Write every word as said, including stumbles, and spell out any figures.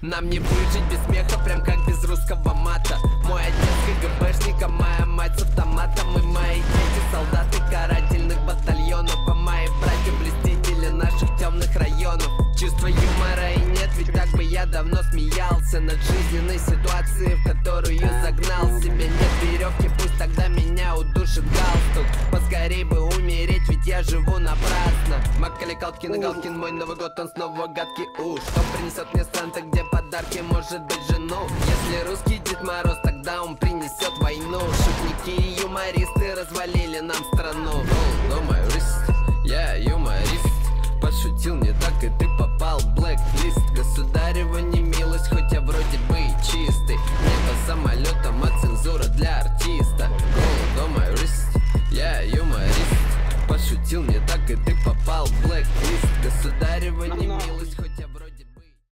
Нам не выжить без смеха, прям как без русского мата. Мой отец КГБшник, а моя мать с автоматом. И мои дети солдаты карательных батальонов, а мои братья блестители наших темных районов. Чувства юмора и нет, ведь так бы я давно смеялся над жизненной ситуацией, в которую загнал себя. Нет веревки, пусть тогда меня удушит галстук. Поскорей бы умереть, ведь я живу напрасно. Маккали, Калкин и Галкин, мой Новый год, он снова гадкий уж. Что принесет мне Санта, где подарки, может быть жену? Если русский Дед Мороз, тогда он принесет войну. Шутники и юмористы развалили нам страну. Oh, no, my wrist, я юморист. Пошутил не так, и ты попал в блэк-лист. Государева немилость, хоть я вроде бы и чистый. Небо самолетом, а цензура для артиста. Gold on my wrist, я юморист. Пошутил не так, и ты попал в блэк-лист. Государева немилость.